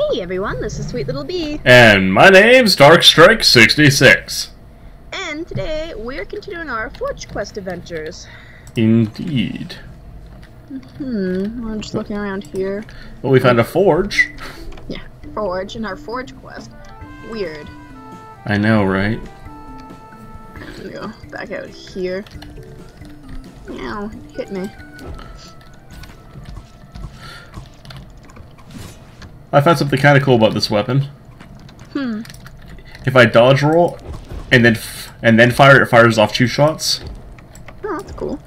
Hey everyone, this is Sweetlilbee. And my name's Darkstrike66. And today we're continuing our Forge Quest adventures. Indeed. I'm just looking around here. Well, we found a forge. Yeah, Forge in our Forge Quest. Weird. I know, right? I'm gonna go back out here. Ow, hit me. I found something kind of cool about this weapon. If I dodge roll and then fire, it fires off 2 shots. Oh, that's cool.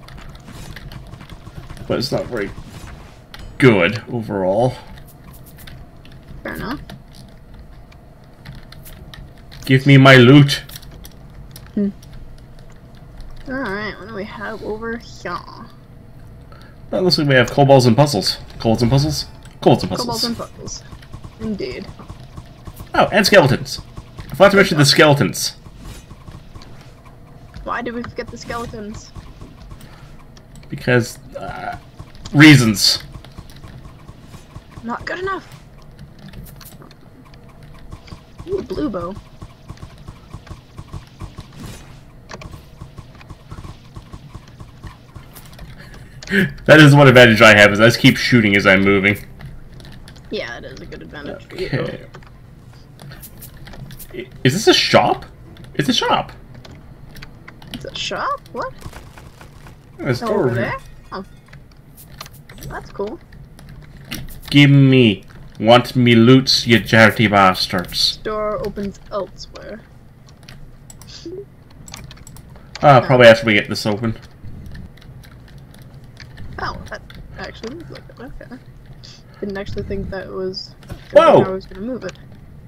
But it's not very good overall. Fair enough. Give me my loot. Alright, what do we have over here? Well, looks like we have kobolds and puzzles. Kobolds and puzzles? Kobolds and puzzles. Kobolds and puzzles. Indeed. Oh, and skeletons. I forgot to mention the skeletons. Why did we forget the skeletons? Because, reasons. Not good enough. Ooh, a blue bow. That is one advantage I have, is I just keep shooting as I'm moving. Yeah, that is a good advantage for you. Okay. Is this a shop? It's a shop. It's a shop? What? A store Over there? Oh. That's cool. Give me. Want me loots, you dirty bastards. Store opens elsewhere. Probably after we get this open. Oh, that actually looks like it. Okay. Didn't actually think that was... Whoa! I was gonna move it.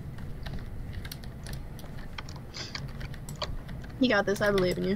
You got this, I believe in you.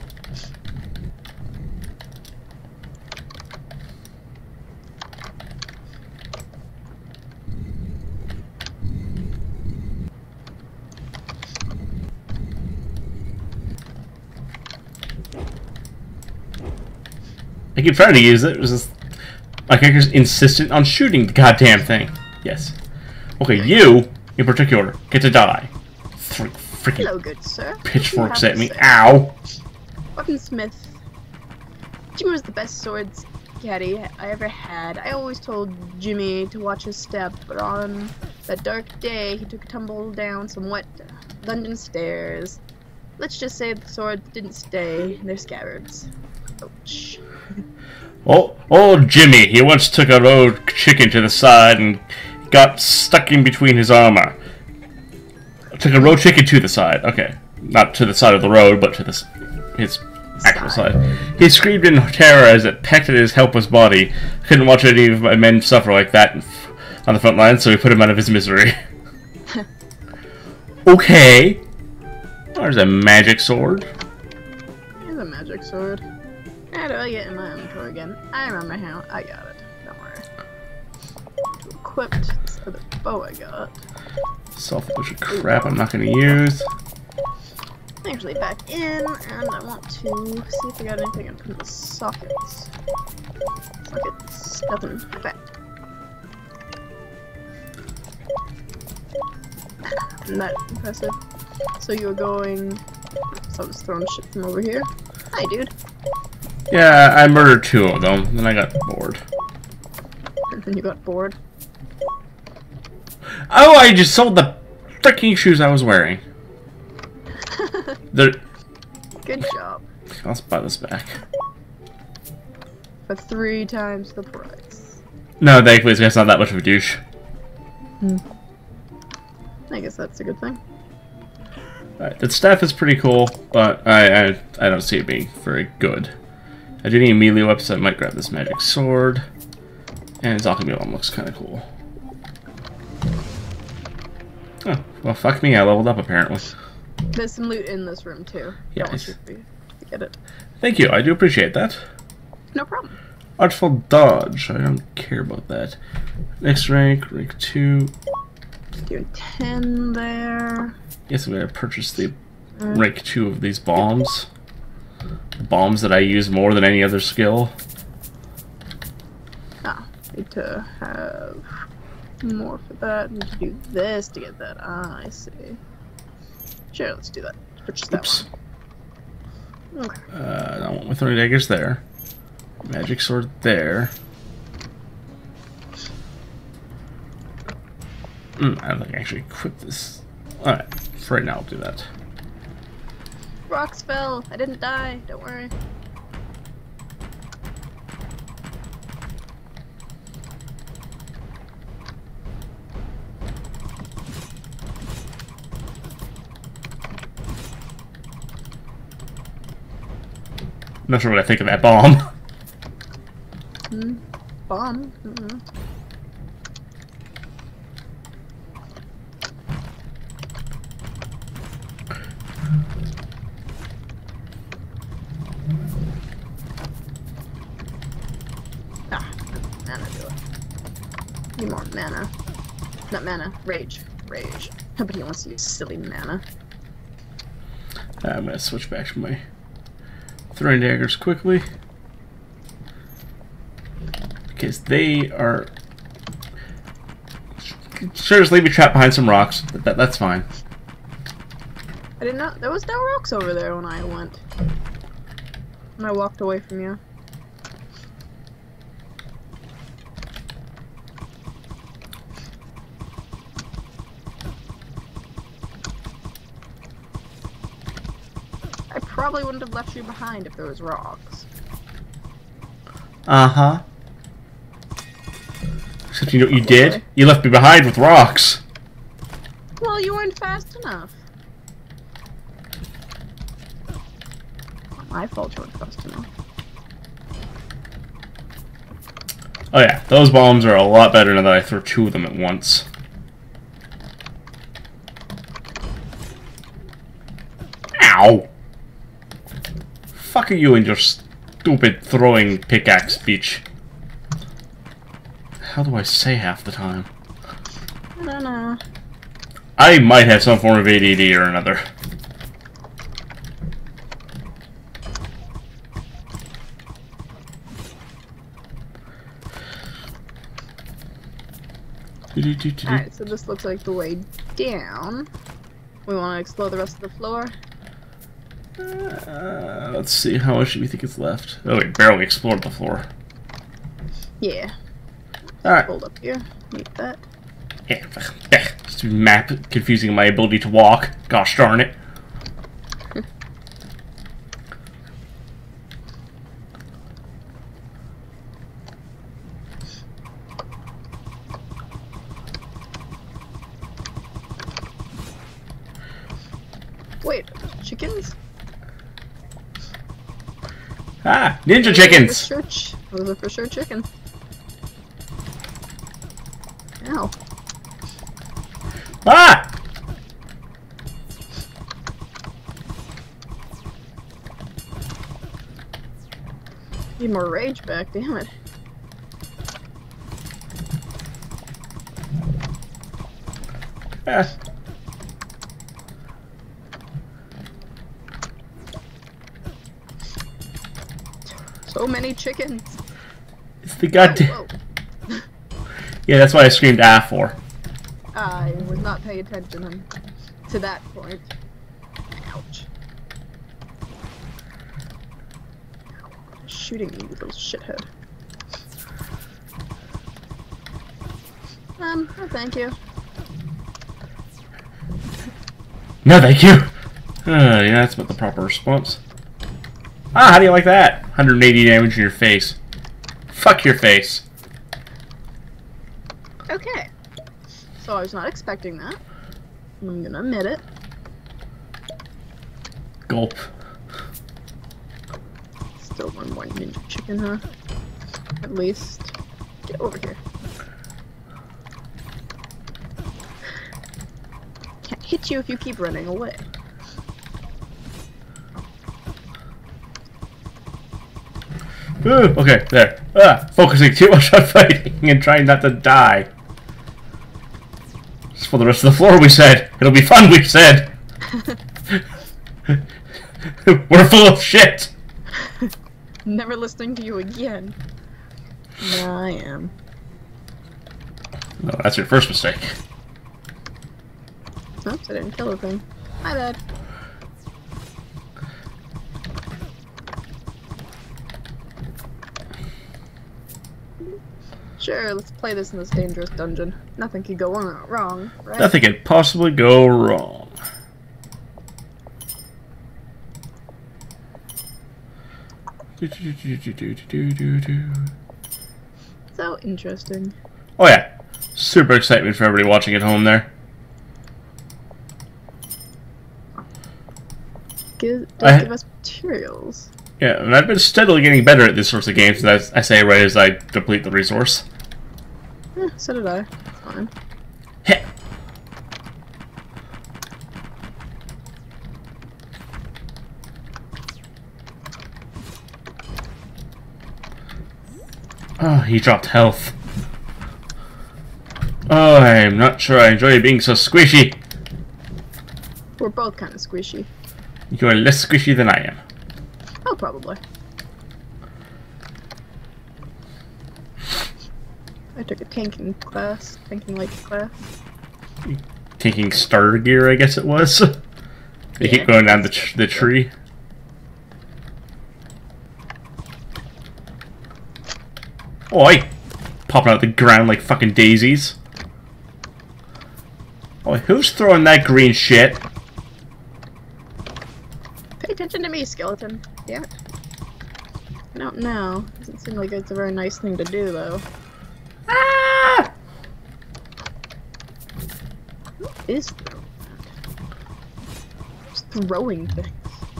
I keep trying to use it. It was just my character's insistent on shooting the goddamn thing. Yes. Okay, you in particular get to die. Freaking Hello, good sir. pitchforks at me. Ow! Weaponsmith. Jimmy was the best swords caddy I ever had. I always told Jimmy to watch his step, but on that dark day, he took a tumble down some wet dungeon stairs. Let's just say the swords didn't stay in their scabbards. Ouch. Oh, Jimmy, he once took a road chicken to the side and got stuck in between his armor. Took a road chicken to the side. Okay. Not to the side of the road, but to his actual side. He screamed in terror as it pecked at his helpless body. Couldn't watch any of my men suffer like that on the front line, so he put him out of his misery. Okay. There's a magic sword. Here's a magic sword. How do I get in my inventory again? I remember how. I got it. Don't worry. Equipped this other bow I got. Self-push of crap I'm not going to use. Actually back in, and I want to see if I got anything I can put in the sockets. Sockets, nothing. Perfect. Isn't that impressive? So you're going... Someone's throwing shit from over here. Hi, dude. Yeah, I murdered 2 of them, then I got bored. And then you got bored. Oh, I just sold the freaking shoes I was wearing. They're... Good job. Let's buy this back. For 3 times the price. No, thankfully this guy's not that much of a douche. I guess that's a good thing. Alright, the staff is pretty cool, but I don't see it being very good. I do need a melee weapon, so I might grab this magic sword. And Alchemy looks kind of cool. Oh, well, fuck me, I leveled up apparently. There's some loot in this room too. Yeah, Don't want you to get it. Thank you, I do appreciate that. No problem. Artful dodge, I don't care about that. Next rank 2. Doing 10 there. Yes, I'm gonna purchase the rank 2 of these bombs. Bombs that I use more than any other skill. Need to have More for that. Need to do this to get that. Ah, I see. Sure, let's do that. Purchase that Oops. one. Okay. I don't want my throwing daggers there. Magic sword there. I don't think I actually equip this. Alright, for right now I'll do that. Rocks fell. I didn't die. Don't worry. I'm not sure what I think of that bomb. Bomb? Ah, mana do it. Need more mana. Not mana. Rage. Rage. Nobody wants to use silly mana. I'm gonna switch back to my throwing daggers quickly. Because they are... Sure, just leave me trapped behind some rocks. That's fine. I didn't know there was no rocks over there when I went. When I walked away from you. I probably wouldn't have left you behind if there was rocks. Uh-huh. Except you know what you did? You left me behind with rocks. Well, you weren't fast enough. Not my fault you weren't fast enough. Oh yeah, those bombs are a lot better now that I throw two of them at once. Ow! Fuck are you and your stupid throwing pickaxe speech? How do I say half the time? I don't know. I might have some form of ADD or another. Alright, so this looks like the way down. We want to explore the rest of the floor. Let's see, how much do we think is left? Oh, we barely explored the floor. Yeah. Alright. Hold up here. Need that. Yeah, just map confusing my ability to walk. Gosh darn it. Wait, chickens? Ah, ninja chickens! Those are for sure chicken. Ow. Ah! Need more rage back, damn it. Ah. So many chickens. It's the goddamn... Whoa. Yeah, that's what I screamed ah for. I was not paying attention to that point. Ouch. Shooting you, little shithead. No thank you. No, thank you! Yeah, that's about the proper response. Ah, how do you like that? 180 damage in your face. Fuck your face. Okay. So I was not expecting that. I'm gonna admit it. Gulp. Still one more ninja chicken, huh? At least. Get over here. Can't hit you if you keep running away. Ooh, okay, there. Ah, focusing too much on fighting and trying not to die. Just for the rest of the floor, we said. It'll be fun, we said. We're full of shit. Never listening to you again. Yeah, I am. No, that's your first mistake. Oops, I didn't kill the thing. My bad. Sure, let's play this in this dangerous dungeon. Nothing could go wrong, right? Nothing could possibly go wrong. So interesting. Oh yeah, super excitement for everybody watching at home there. Give us materials. Yeah, and I've been steadily getting better at these sorts of games, as I say right as I deplete the resource. So did I. It's fine. Heh. Oh, he dropped health. Oh, I'm not sure I enjoy being so squishy. We're both kind of squishy. You're less squishy than I am. Oh, probably. I took a tanking like class. Taking starter gear, I guess it was. They keep going down the tree. Oi! Popping out the ground like fucking daisies. Oi, who's throwing that green shit? Pay attention to me, skeleton. Yeah. I don't know. Doesn't seem like it's a very nice thing to do, though. Ah! What is throwing that? Just throwing things.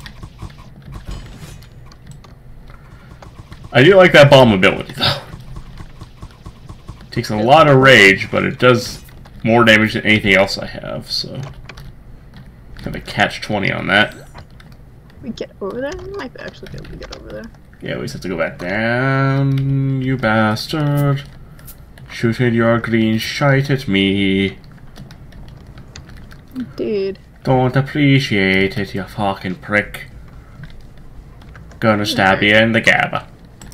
I do like that bomb ability, though. Takes a lot of rage, but it does more damage than anything else I have, so... Kind of catch-20 on that. We get over there? We might actually be able to get over there. Yeah, we just have to go back down, you bastard. Shooting your green shite at me. Indeed. Don't appreciate it, you fucking prick. Gonna stab you in the gabba.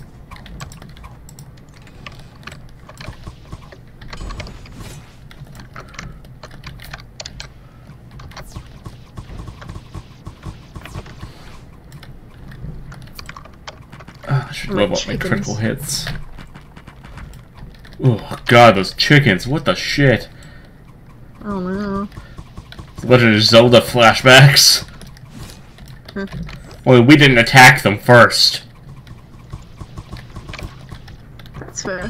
I should know about my critical hits. Oh god, those chickens, what the shit? Oh no. Legend of Zelda flashbacks. Only we didn't attack them first. That's fair.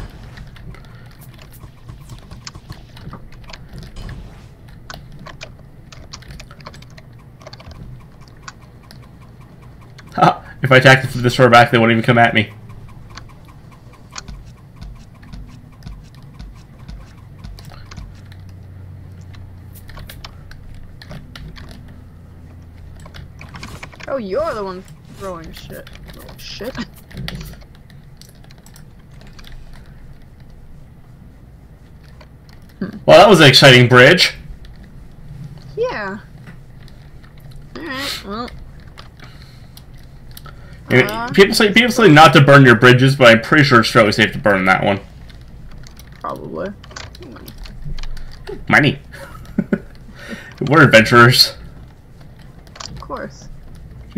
Ha! If I attack them from this far back, they won't even come at me. Oh, you're the one throwing shit. Oh, shit. Well, that was an exciting bridge. Yeah. Alright, well. People say not to burn your bridges, but I'm pretty sure it's fairly safe to burn that one. Probably. Money. We're adventurers. Of course. I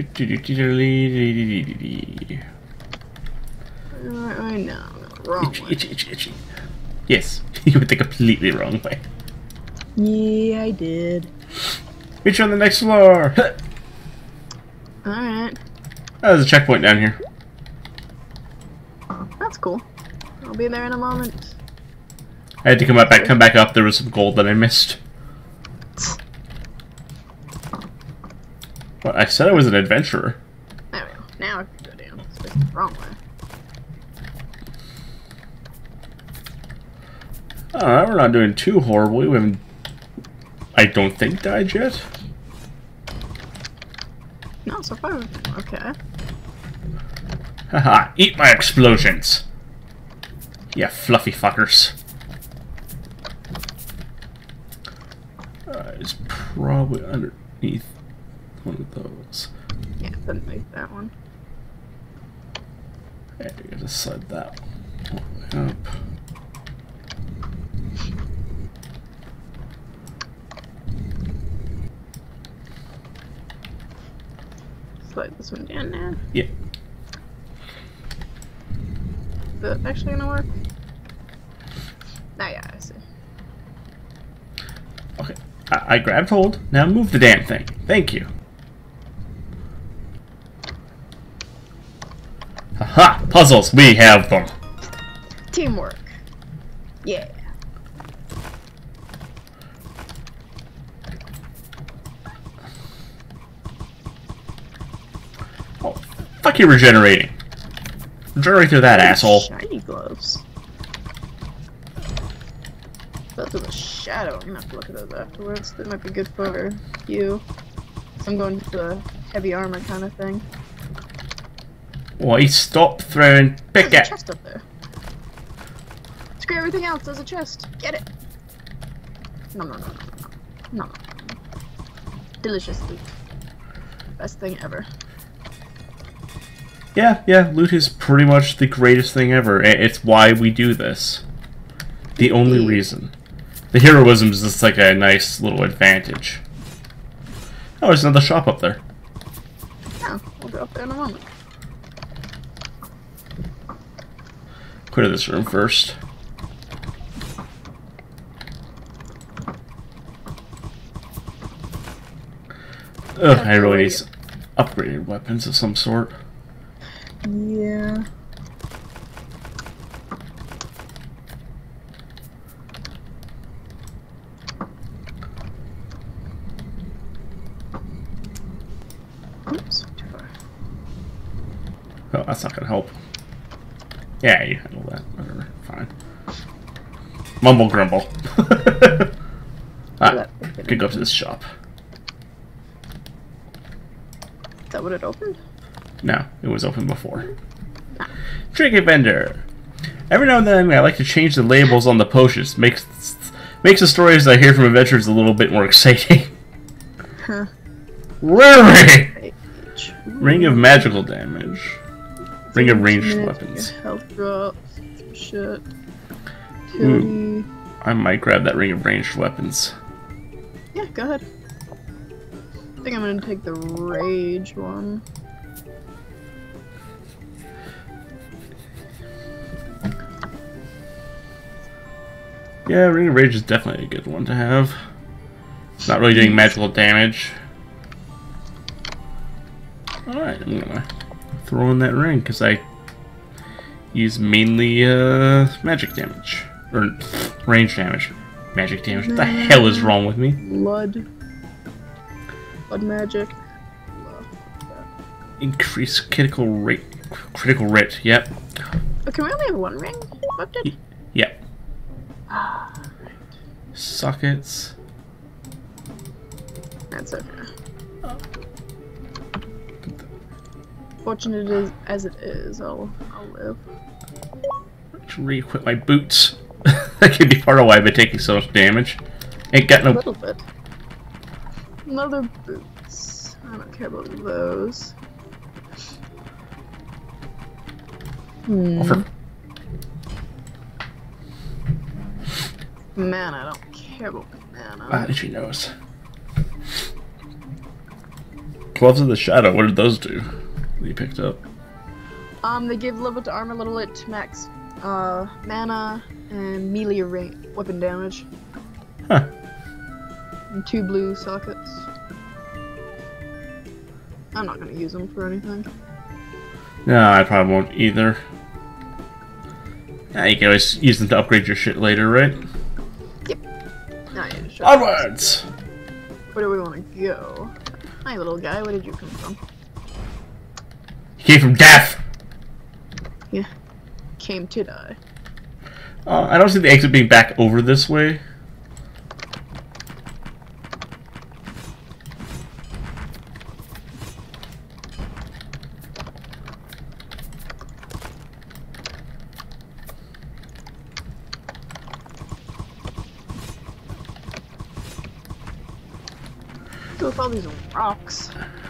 know. Wrong way. Itchy. Yes, you went the completely wrong way. Yeah, I did. Meet you on the next floor. Alright. Oh, there's a checkpoint down here. That's cool. I'll be there in a moment. I had to come back up. There was some gold that I missed. Well, I said I was an adventurer. There we go. Now I can go down. It's just the wrong way. Alright, we're not doing too horribly. We haven't, I don't think, died yet. No, so far, okay. Haha, eat my explosions! Yeah, fluffy fuckers. It's probably underneath one of those. Yeah, didn't make that one. Okay, you gotta slide that one all the way up. put this one down now. Yeah. Is that actually gonna work? Oh yeah, I see. Okay. I grabbed hold. Now move the damn thing. Thank you. Haha! Puzzles! We have them! Teamwork. Yeah. Oh, fuck you regenerating. Regenerate through that, asshole. Shiny gloves. Those are the shadow. I'm gonna have to look at those afterwards. That might be good for you. So I'm going to the heavy armor kind of thing. Why stop throwing There's a pick chest up there. Screw everything else. There's a chest. Get it. No, no, no, no, no, no, no. Delicious loot. Best thing ever. Yeah, loot is pretty much the greatest thing ever. It's why we do this. The only reason. The heroism is just like a nice little advantage. Oh, there's another shop up there. Yeah, we'll go up there in a moment. Clear this room first. Ugh, I really need upgraded weapons of some sort. Yeah. Oops, too far. Oh, that's not gonna help. Yeah, you handle that. Whatever. Fine. Mumble grumble. Could go to this shop. Is that what it opened? No, it was open before. Trinket vendor. Every now and then, I like to change the labels on the potions. Makes the stories I hear from adventurers a little bit more exciting. Huh. Rary! Ring of magical damage. Ring of ranged weapons. Health drops. Shit. Ooh, I might grab that ring of ranged weapons. Yeah, go ahead. I think I'm gonna take the rage one. Yeah, ring of rage is definitely a good one to have. It's not really doing magical damage. Alright, I'm gonna throw in that ring because I use mainly magic damage. Or range damage. Magic damage. What the hell is wrong with me? Blood. Blood magic. Increase critical rate. Critical rate, yep. Oh, can we only have one ring? What did? Yep. Sockets. That's okay. Fortunate as it is, I'll live. Re-equip my boots. That could be part of why I've been taking so much damage. Ain't got no. A little bit. Another boots. I don't care about those. Offer. Mana, I don't care about mana. She knows. Gloves of the Shadow, what did those do? That you picked up? They give level to armor, little it max mana and melee weapon damage. Huh. And 2 blue sockets. I'm not gonna use them for anything. No, I probably won't either. You can always use them to upgrade your shit later, right? Yep. Now you just Onwards! Where do we want to go? Hi, little guy. Where did you come from? He came from death! Yeah. Came to die. I don't see the exit being back over this way. Go with all these rocks.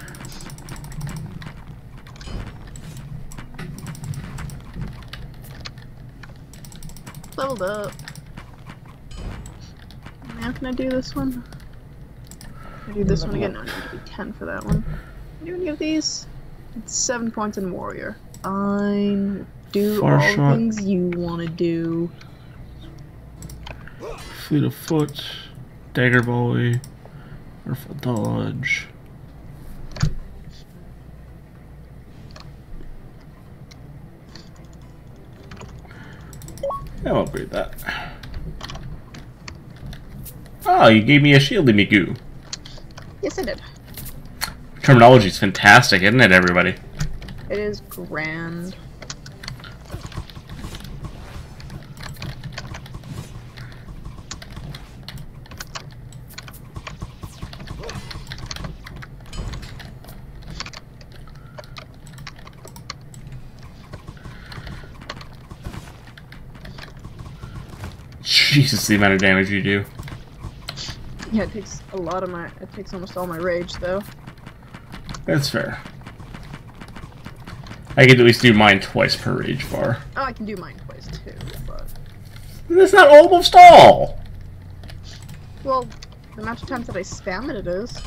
Leveled up. Now can I do this one? Can I do this one again? No, I need to be 10 for that one. Do any of these? It's 7 points in warrior. Fine. Do Far all shot. the things you want to do. Fleet of foot, dagger volley, rifle dodge. I'll upgrade that. Oh, you gave me a shieldy goo. Yes, I did. Terminology is fantastic, isn't it, everybody? It is grand. Jesus, the amount of damage you do. Yeah, it takes a lot of my. It takes almost all my rage, though. That's fair. I could at least do mine twice per rage bar. Oh, I can do mine twice too, but. That's not almost all! Well, the amount of times that I spam it, it is.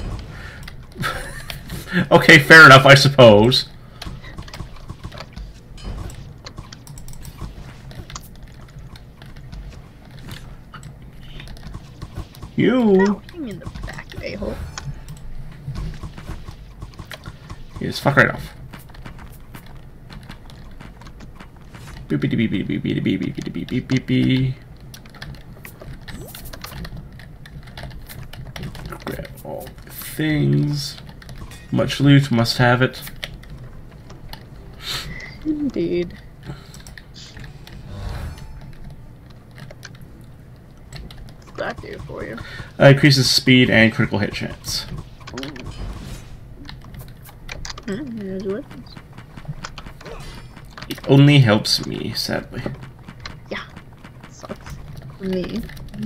Okay, fair enough, I suppose. You. Ow, hit me in the back, you a-hole. You just fuck right off. Beep beep beep beep beep beep beep beep beep beep beep beep. Grab all the things. Much loot, must have it. Indeed. What's that do for you? Increases speed and critical hit chance. Here's weapons. It only helps me, sadly. Yeah. Sucks. For me.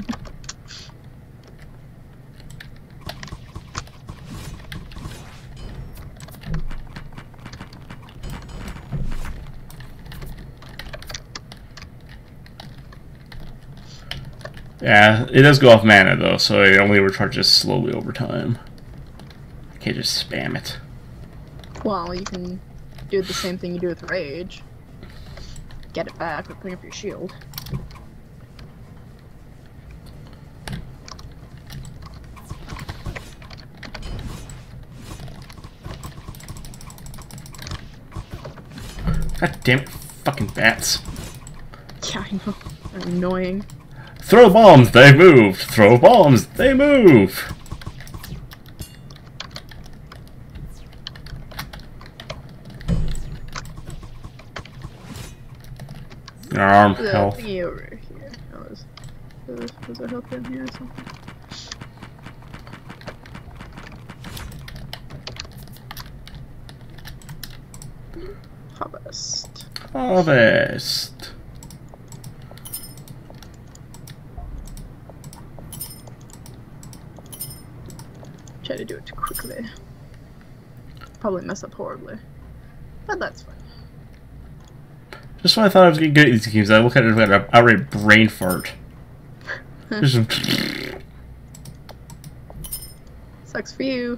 Yeah, it does go off mana though, so it only recharges slowly over time. I can't just spam it. Well, you can do the same thing you do with rage. Get it back or bring up your shield. God damn it, fucking bats. Yeah, I know. They're annoying. Throw bombs, they moved! Throw bombs, they move! Arm, The health. thingy over here. Was there health in here or something? Harvest. Harvest. Try to do it quickly. Probably mess up horribly. But that's fine. Just when I thought I was getting good at these games, I look at it and I outright brain fart. Just Sucks for you.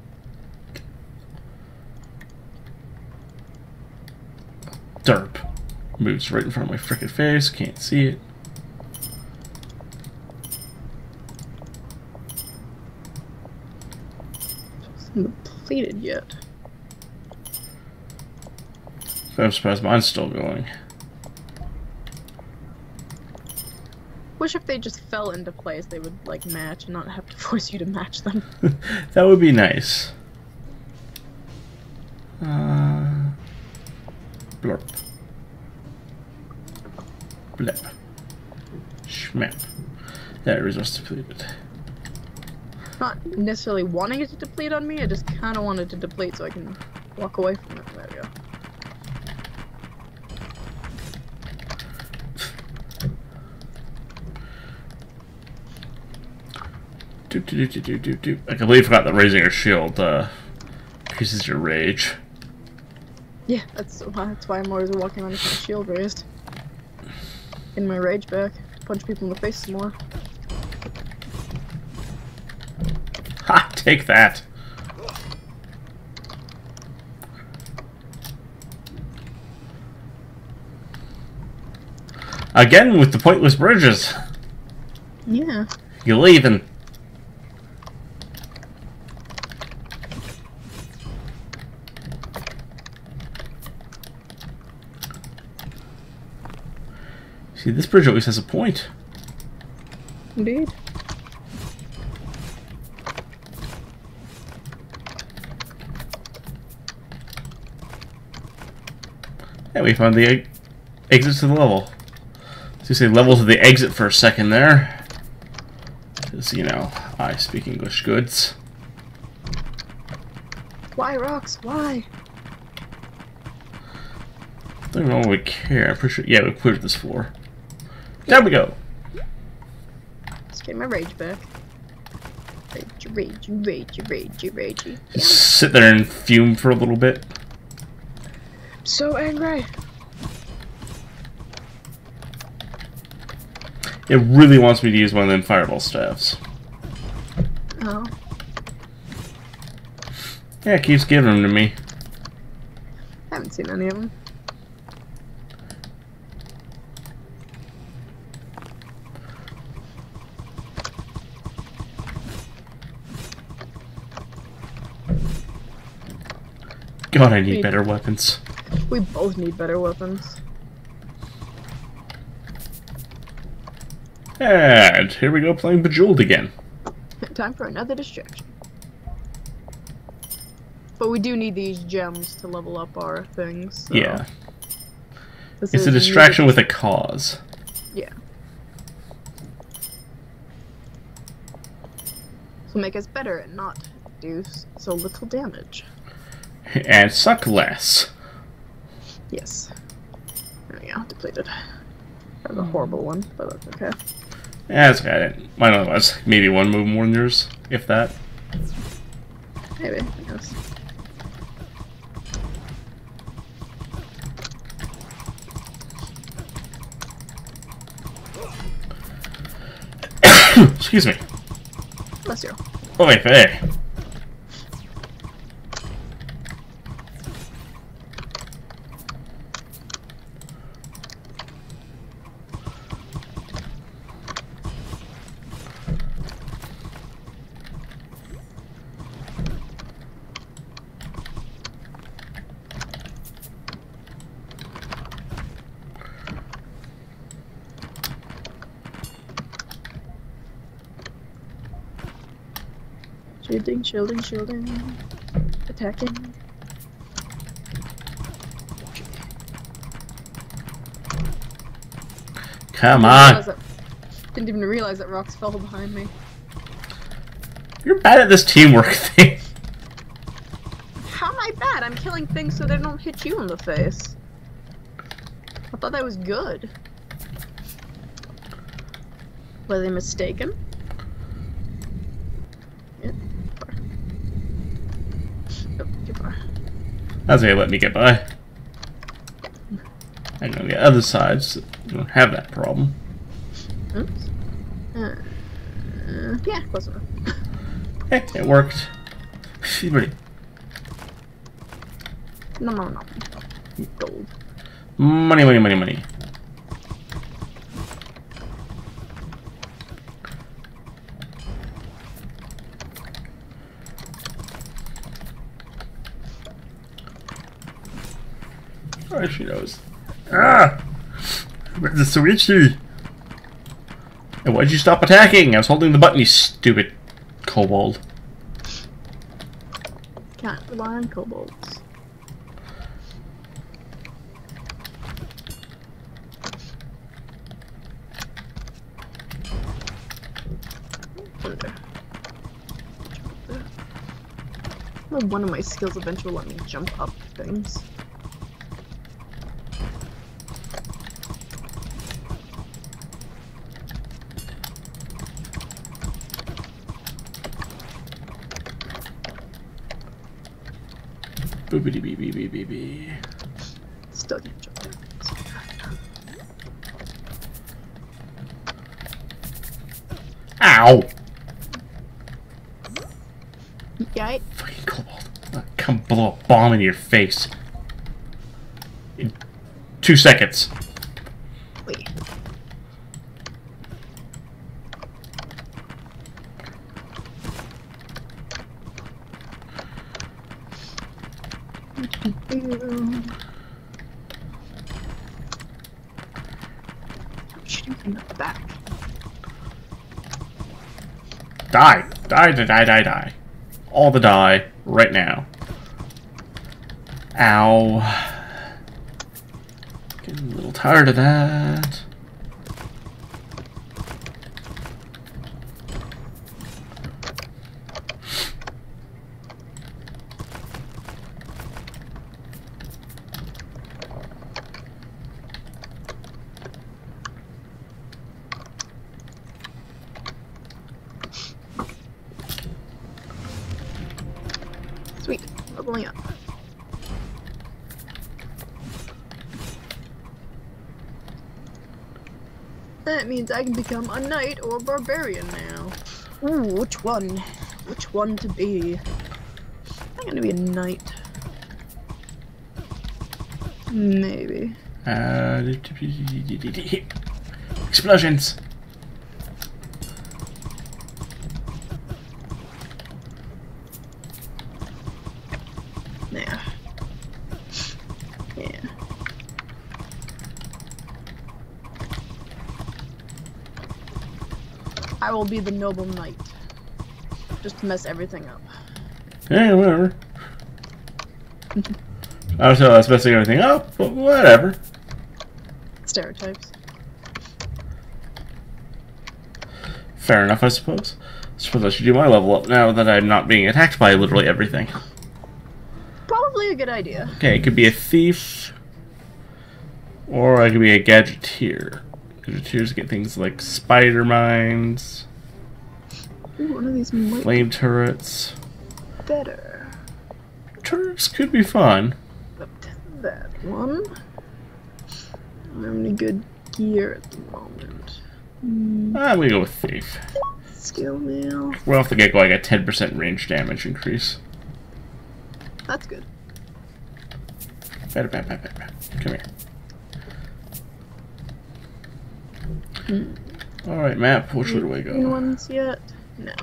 derp. Moves right in front of my frickin' face, can't see it. Isn't depleted yet. I'm surprised mine's still going. Wish if they just fell into place, they would like match and not have to force you to match them. That would be nice. Blurp. Blep. Schmap. That resource depleted. Not necessarily wanting it to deplete on me, I just kind of wanted to deplete so I can walk away from it. There we go. I completely forgot that raising your shield increases your rage. Yeah, that's why I'm always walking around with my shield raised. In my rage back. Punch people in the face some more. Ha! Take that! Again with the pointless bridges. Yeah. You're leaving. See, this bridge always has a point. Indeed. Yeah, we found the exit to the level. So you say level to the exit for a second there. Because, you know, I speak English goods. Why, Rocks? Why? I don't even know we care. I'm pretty sure. Yeah, we cleared this floor. There we go. Let's get my rage back. Rage. Just sit there and fume for a little bit. So angry. It really wants me to use one of them fireball staffs. Oh. Yeah, it keeps giving them to me. I haven't seen any of them. God, I need better weapons. We both need better weapons. And here we go playing Bejeweled again. Time for another distraction. But we do need these gems to level up our things. So Yeah. It's a distraction with a cause. Yeah. So make us better and not do so little damage. And suck less. Yes. There we go, depleted. That was a horrible one, but that's okay. Yeah, that's okay. Mine only was maybe one move more than yours, if that. Maybe, yes. Excuse me. Bless you. Oh, wait, hey. Shielding. Attacking. Come on. Didn't even realize that rocks fell behind me. You're bad at this teamwork thing. How am I bad? I'm killing things so they don't hit you in the face. I thought that was good. Were they mistaken? Yeah, far. Oh, too far. That's gonna let me get by. And on the other side, so you don't have that problem. Oops. Yeah, close enough. Hey, it worked. Ready. No. Gold. Money. Oh, she knows. Ah! Where's the Switchy? And why'd you stop attacking? I was holding the button, you stupid kobold. Can't rely on kobolds. One of my skills eventually will let me jump up things. Boopity bee bee bee bee bee. Still can't jump there. Ow! Yeah. Fucking kobold. Come blow a bomb into your face. In 2 seconds. Wait. In the back. Die! Die, die, die, die, die. All the die, right now. Ow. Getting a little tired of that. Sweet. Leveling up. That means I can become a knight or a barbarian now. Ooh, which one? Which one to be? I'm gonna be a knight. Maybe. Explosions! Yeah. Yeah. I will be the noble knight. Just to mess everything up. Yeah, whatever. I was that's messing everything up, but whatever. Stereotypes. Fair enough, I suppose. I suppose I should do my level up now that I'm not being attacked by literally everything. Probably a good idea. Okay, it could be a thief, or I could be a gadgeteer. Gadgeteers get things like spider mines, Ooh, one of these might flame turrets. be better. Turrets could be fun. But that one. I don't have any good gear at the moment. I'm gonna go with thief. Skill mail. We'll have to get like a 10% range damage increase. That's good. Come here. Alright, map, which way do I Any go? ones yet? No.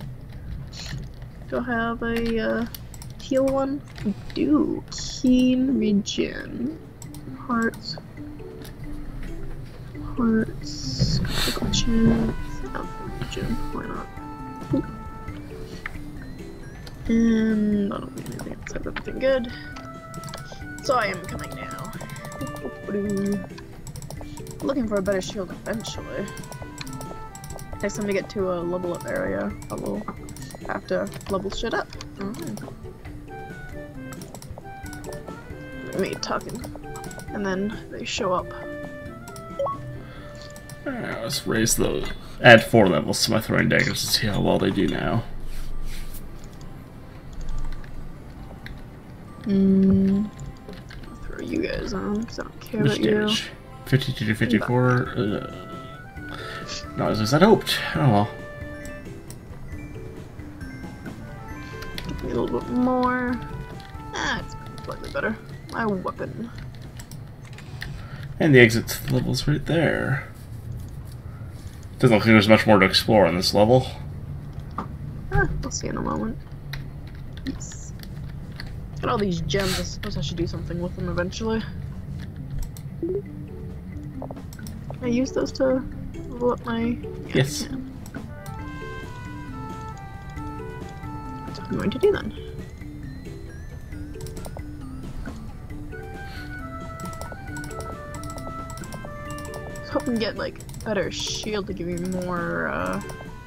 Do I have a teal one? We do. Keen regen. Hearts. Hearts. Critical chance. Alpha regen. Why not? And I don't think anything else has everything good. So I am coming now. Looking for a better shield eventually. Next time we get to a level up area, I will have to level shit up. Me talking. And then they show up. Alright, let's raise those. Add 4 levels to my throwing daggers to see how well they do now. I'll throw you guys on, because I don't care Which about you. damage? 52 to 54. Not as I'd hoped. Oh well. Give me a little bit more. It's slightly better. My weapon. And the exit level's right there. Doesn't look like there's much more to explore on this level. We'll see in a moment. Yes. Got all these gems. I suppose I should do something with them eventually. Can I use those to level up my... Yeah, Yes. That's what I'm going to do then. I was hoping to get like better shield to give me more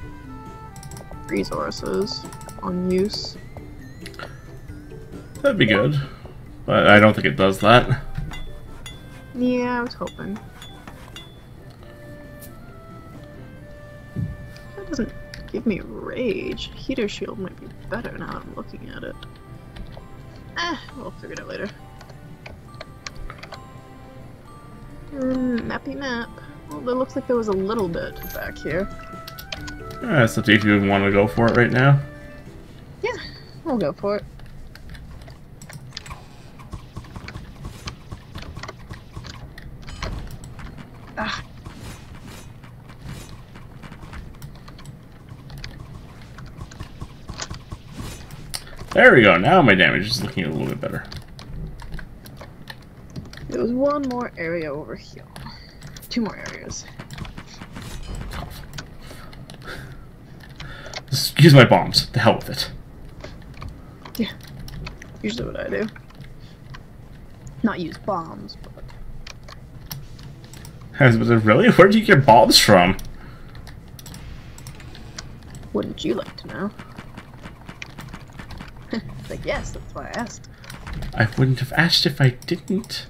resources on use. That'd be good. But I don't think it does that. Yeah, I was hoping. That doesn't give me rage. Heater shield might be better now that I'm looking at it. We'll figure it out later. Mappy map. Well, it looks like there was a little bit back here. It's up to you if you even want to go for it right now. Yeah, we'll go for it. Ah. There we go. Now my damage is looking a little bit better. There was one more area over here. 2 more areas. use my bombs. The hell with it. Yeah. Usually what I do. Not use bombs, but... Really? Where do you get bombs from? Wouldn't you like to know? Like, yes, that's why I asked. I wouldn't have asked if I didn't.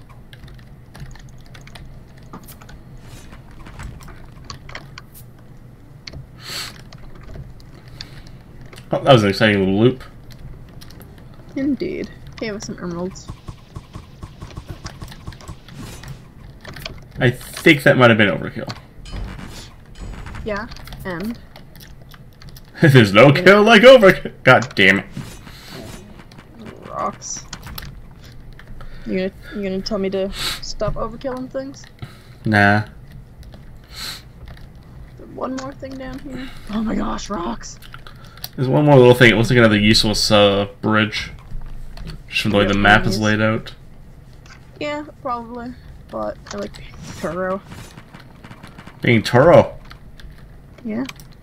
Oh, that was an exciting little loop. Indeed. Gave us some emeralds. I think that might have been overkill. Yeah, and... There's no kill like overkill. God damn it. Rocks. You gonna tell me to stop overkilling things? Nah. One more thing down here. Oh my gosh, rocks! There's one more little thing. It looks like another useless bridge. Just from the way the map is laid out. Yeah, probably. But I like being thorough. Being thorough? Yeah.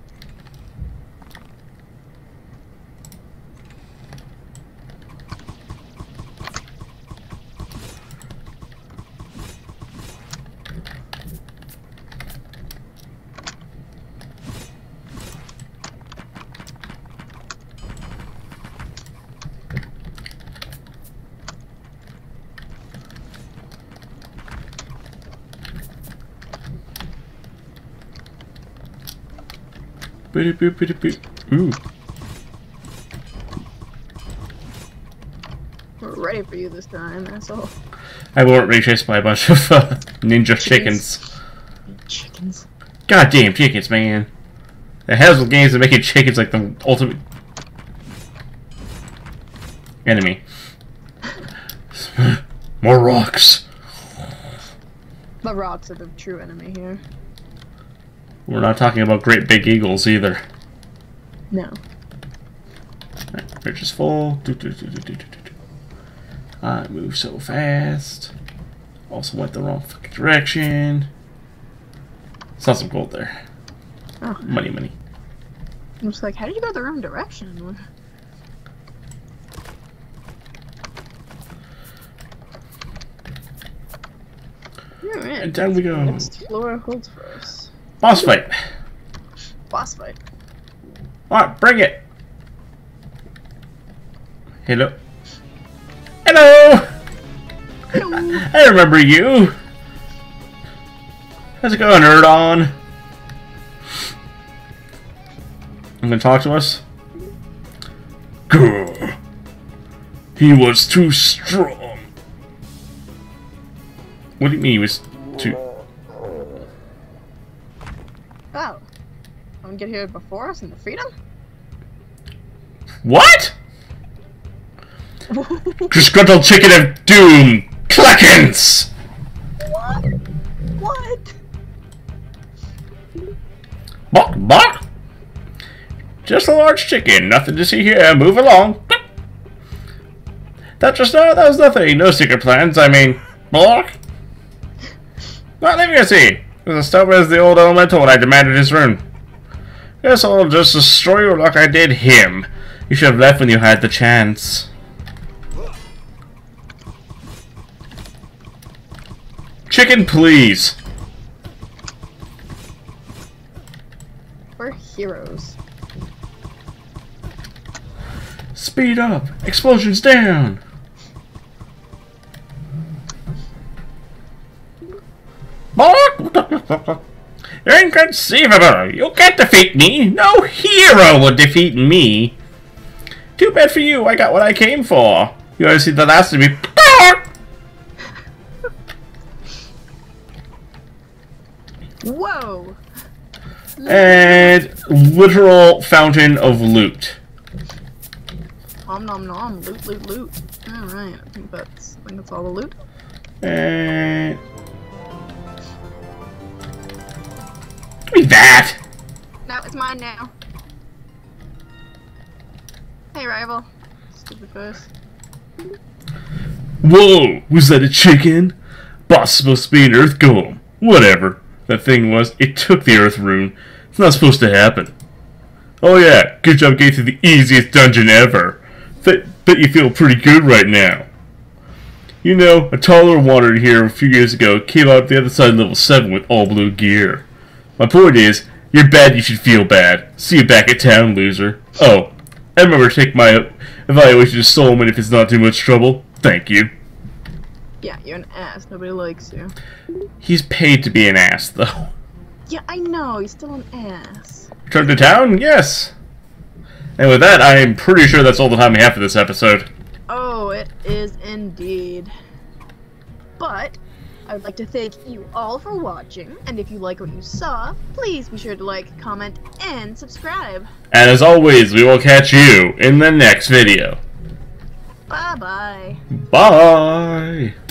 Boop, boop, boop, boop. Ooh. We're ready for you this time, asshole. I won't be chased by a bunch of ninja chickens. Chickens. Goddamn chickens, man. The Hasbro games are making chickens like the ultimate enemy. More rocks. The rocks are the true enemy here. We're not talking about great big eagles either. No. Right, bridge is full. I move so fast. Also went the wrong fucking direction. Saw some gold there. Oh. Money, money. I was like, how did you go the wrong direction? Alright. And down we go. Next floor holds for us. Boss fight. Boss fight. Alright, bring it. Hello. Hello! Hello. I remember you. How's it going, Erdon? You gonna talk to us? Grr. He was too strong. What do you mean he was too... Oh. Someone get here before us and defeat him? What? Disgruntled chicken of doom! Cluckins! What? What? Bark, bark! Just a large chicken, nothing to see here, move along. That was nothing, no secret plans, I mean, bark. Not leaving a seed. It was as stubborn as the old elemental when I demanded his rune. Guess I'll just destroy you like I did him. You should have left when you had the chance. Chicken, please. We're heroes. Speed up. Explosions down. You're inconceivable! You can't defeat me! No hero would defeat me! Too bad for you, I got what I came for! You ever see the last of me? Whoa! And literal fountain of loot. Nom nom nom, loot loot loot. Alright, I think that's all the loot. And... give me that! No, it's mine now. Hey, rival. Stupid face. Whoa! Was that a chicken? Boss supposed to be an earth golem. Whatever. That thing was, it took the earth rune. It's not supposed to happen. Oh yeah, good job getting through the easiest dungeon ever. Bet you feel pretty good right now. You know, a taller wanderer here a few years ago came out the other side of level 7 with all blue gear. My point is, you're bad, you should feel bad. See you back at town, loser. Oh, and remember to take my evaluation to Solomon if it's not too much trouble. Thank you. Yeah, you're an ass. Nobody likes you. He's paid to be an ass, though. Yeah, I know. He's still an ass. Return to town? Yes. And with that, I am pretty sure that's all the time we have for this episode. Oh, it is indeed. But I would like to thank you all for watching, and if you like what you saw, please be sure to like, comment, and subscribe. And as always, we will catch you in the next video. Bye-bye. Bye!